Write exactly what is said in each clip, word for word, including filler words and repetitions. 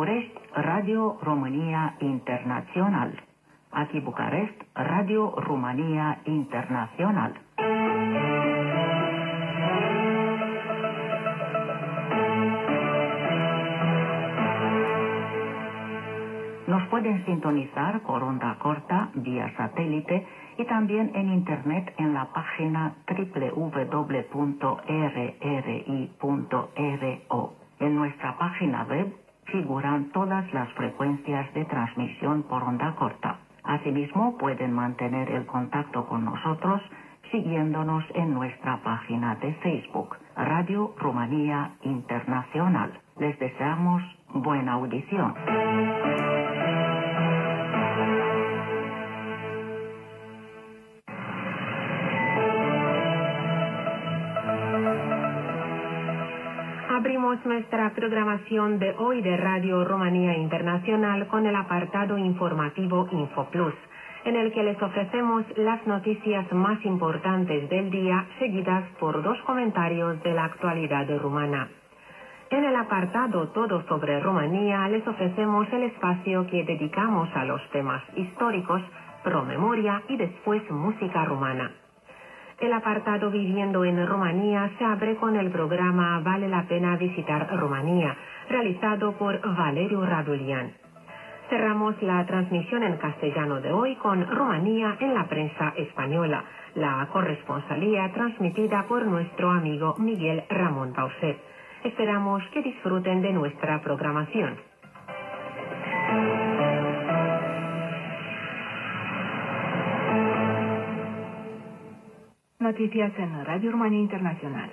București, Radio România Internațional. Aquí Bucarest, Radio România Internațional. Nos pueden sintonizar por onda corta vía satélite y también en internet en la página doble u doble u doble u punto r r i punto r o. En nuestra página web figuran todas las frecuencias de transmisión por onda corta. Asimismo, pueden mantener el contacto con nosotros siguiéndonos en nuestra página de Facebook, Radio Romania Internacional. Les deseamos buena audición. Abrimos nuestra programación de hoy de Radio Romania Internacional con el apartado informativo InfoPlus, en el que les ofrecemos las noticias más importantes del día, seguidas por dos comentarios de la actualidad rumana. En el apartado Todo sobre Rumanía les ofrecemos el espacio que dedicamos a los temas históricos, promemoria y después música rumana. El apartado Viviendo en Rumanía se abre con el programa Vale la pena visitar Rumanía, realizado por Valeriu Radulian. Cerramos la transmisión en castellano de hoy con Rumanía en la prensa española, la corresponsalía transmitida por nuestro amigo Miguel Ramón Pauset. Esperamos que disfruten de nuestra programación. Noticias en Radio Romania Internacional.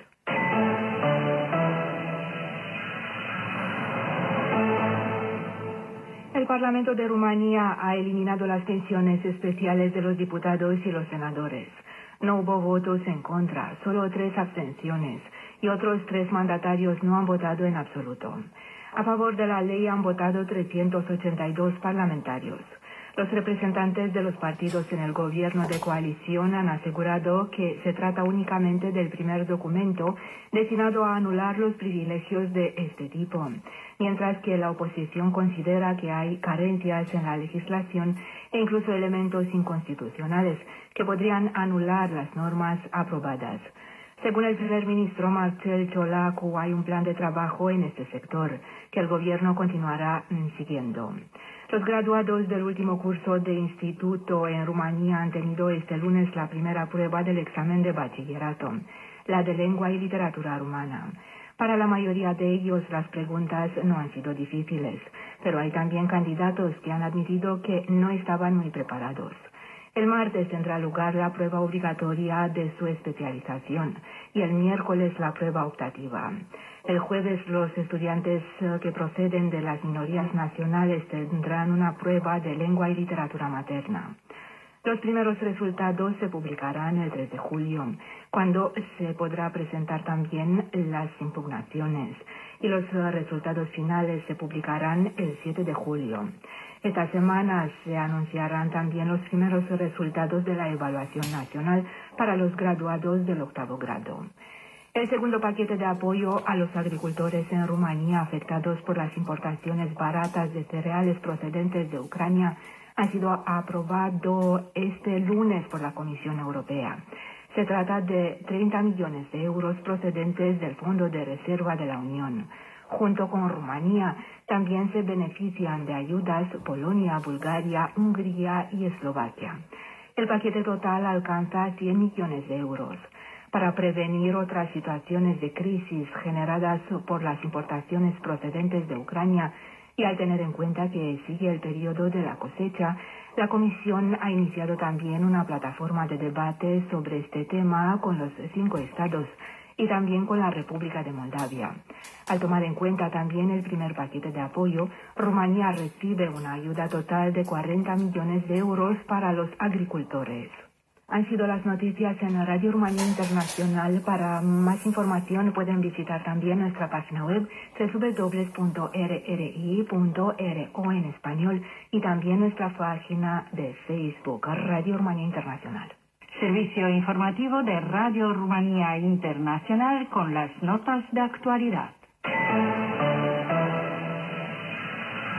El Parlamento de Rumanía ha eliminado las pensiones especiales de los diputados y los senadores. No hubo votos en contra, solo tres abstenciones, y otros tres mandatarios no han votado en absoluto. A favor de la ley han votado trescientos ochenta y dos parlamentarios. Los representantes de los partidos en el gobierno de coalición han asegurado que se trata únicamente del primer documento destinado a anular los privilegios de este tipo, mientras que la oposición considera que hay carencias en la legislación e incluso elementos inconstitucionales que podrían anular las normas aprobadas. Según el primer ministro Marcel Ciolacu, hay un plan de trabajo en este sector que el gobierno continuará siguiendo. Los graduados del último curso de instituto en Rumanía han tenido este lunes la primera prueba del examen de bachillerato, la de lengua y literatura rumana. Para la mayoría de ellos las preguntas no han sido difíciles, pero hay también candidatos que han admitido que no estaban muy preparados. El martes tendrá lugar la prueba obligatoria de su especialización y el miércoles la prueba optativa. El jueves los estudiantes que proceden de las minorías nacionales tendrán una prueba de lengua y literatura materna. Los primeros resultados se publicarán el tres de julio, cuando se podrá presentar también las impugnaciones, y los resultados finales se publicarán el siete de julio. Esta semana se anunciarán también los primeros resultados de la evaluación nacional para los graduados del octavo grado. El segundo paquete de apoyo a los agricultores en Rumanía afectados por las importaciones baratas de cereales procedentes de Ucrania ha sido aprobado este lunes por la Comisión Europea. Se trata de treinta millones de euros procedentes del Fondo de Reserva de la Unión. Junto con Rumanía, también se benefician de ayudas Polonia, Bulgaria, Hungría y Eslovaquia. El paquete total alcanza cien millones de euros. Para prevenir otras situaciones de crisis generadas por las importaciones procedentes de Ucrania y al tener en cuenta que sigue el periodo de la cosecha, la Comisión ha iniciado también una plataforma de debate sobre este tema con los cinco estados y también con la República de Moldavia. Al tomar en cuenta también el primer paquete de apoyo, Rumanía recibe una ayuda total de cuarenta millones de euros para los agricultores. Han sido las noticias en Radio Rumania Internacional. Para más información pueden visitar también nuestra página web doble u doble u doble u punto r r i punto r o en español y también nuestra página de Facebook, Radio Rumania Internacional. Servicio informativo de Radio Rumania Internacional con las notas de actualidad.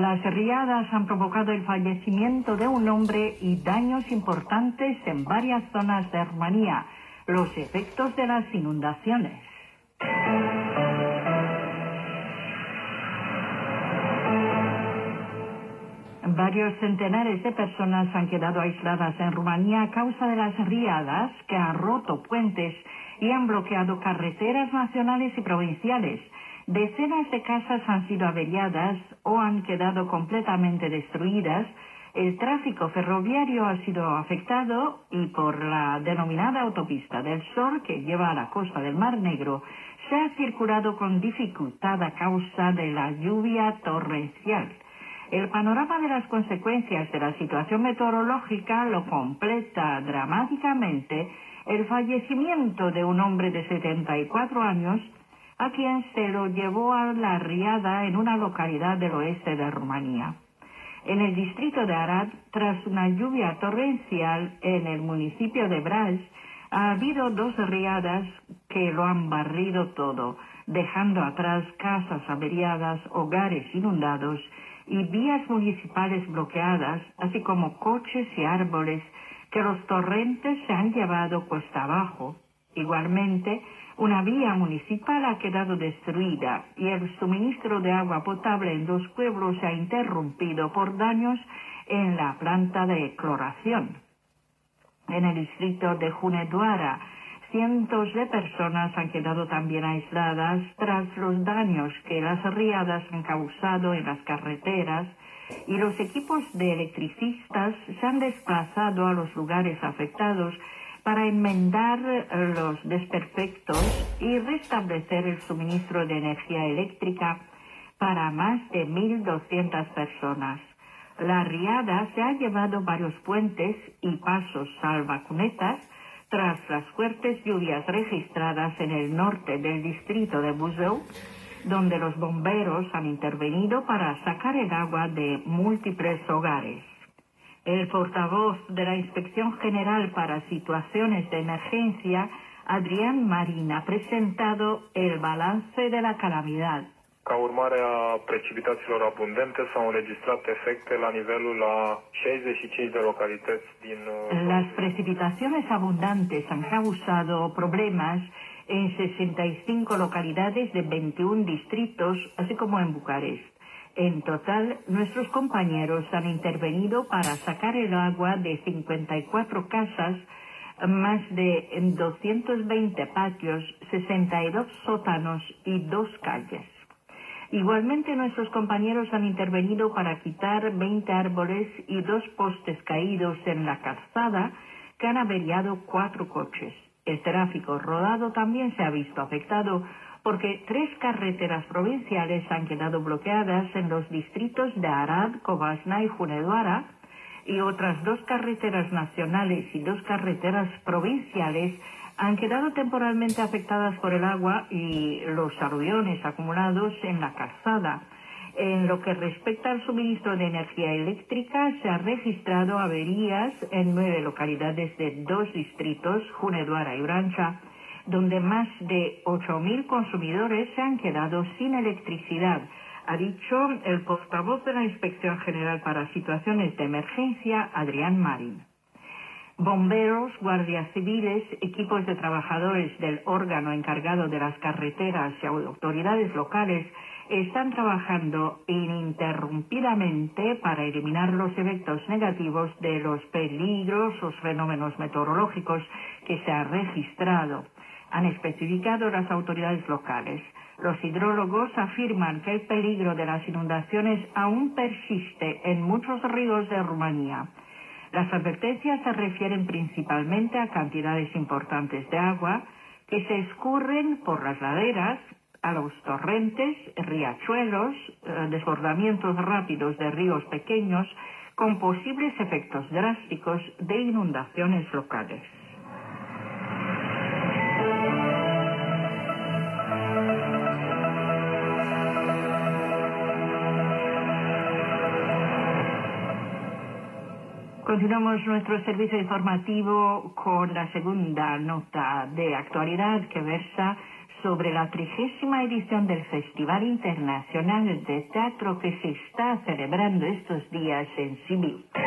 Las riadas han provocado el fallecimiento de un hombre y daños importantes en varias zonas de Rumanía. Los efectos de las inundaciones. Varios centenares de personas han quedado aisladas en Rumanía a causa de las riadas que han roto puentes y han bloqueado carreteras nacionales y provinciales. Decenas de casas han sido averiadas o han quedado completamente destruidas. El tráfico ferroviario ha sido afectado y por la denominada autopista del Sur, que lleva a la costa del Mar Negro, se ha circulado con dificultad a causa de la lluvia torrencial. El panorama de las consecuencias de la situación meteorológica lo completa dramáticamente el fallecimiento de un hombre de setenta y cuatro años, a quien se lo llevó a la riada en una localidad del oeste de Rumanía. En el distrito de Arad, tras una lluvia torrencial en el municipio de Braș, ha habido dos riadas que lo han barrido todo, dejando atrás casas averiadas, hogares inundados y vías municipales bloqueadas, así como coches y árboles que los torrentes se han llevado cuesta abajo. Igualmente, una vía municipal ha quedado destruida y el suministro de agua potable en dos pueblos se ha interrumpido por daños en la planta de cloración. En el distrito de Hunedoara, cientos de personas han quedado también aisladas tras los daños que las riadas han causado en las carreteras y los equipos de electricistas se han desplazado a los lugares afectados para enmendar los desperfectos y restablecer el suministro de energía eléctrica para más de mil doscientas personas. La riada se ha llevado varios puentes y pasos salvacunetas tras las fuertes lluvias registradas en el norte del distrito de Buzău, donde los bomberos han intervenido para sacar el agua de múltiples hogares. El portavoz de la Inspección General para Situaciones de Emergencia, Adrian Marin, ha presentado el balance de la calamidad. Ca urmare a precipitațiilor abundente s-au înregistrat efecte la nivelul a șaizeci și cinci de localități din... Las precipitaciones abundantes han causado problemas en sesenta y cinco localidades de veintiún distritos, así como en Bucarest. En total, nuestros compañeros han intervenido para sacar el agua de cincuenta y cuatro casas, más de doscientos veinte patios, sesenta y dos sótanos y dos calles. Igualmente, nuestros compañeros han intervenido para quitar veinte árboles y dos postes caídos en la calzada que han averiado cuatro coches. El tráfico rodado también se ha visto afectado porque tres carreteras provinciales han quedado bloqueadas en los distritos de Arad, Covasna y Hunedoara, y otras dos carreteras nacionales y dos carreteras provinciales han quedado temporalmente afectadas por el agua y los aluviones acumulados en la calzada. En lo que respecta al suministro de energía eléctrica, se han registrado averías en nueve localidades de dos distritos, Hunedoara y Uranța, donde más de ocho mil consumidores se han quedado sin electricidad, ha dicho el portavoz de la Inspección General para Situaciones de Emergencia, Adrian Marin. Bomberos, guardias civiles, equipos de trabajadores del órgano encargado de las carreteras y autoridades locales están trabajando ininterrumpidamente para eliminar los efectos negativos de los peligrosos fenómenos meteorológicos que se han registrado, han especificado las autoridades locales. Los hidrólogos afirman que el peligro de las inundaciones aún persiste en muchos ríos de Rumanía. Las advertencias se refieren principalmente a cantidades importantes de agua que se escurren por las laderas, a los torrentes, riachuelos, eh, desbordamientos rápidos de ríos pequeños, con posibles efectos drásticos de inundaciones locales. Continuamos nuestro servicio informativo con la segunda nota de actualidad que versa sobre la trigésima edición del Festival Internacional de Teatro que se está celebrando estos días en Sibiu.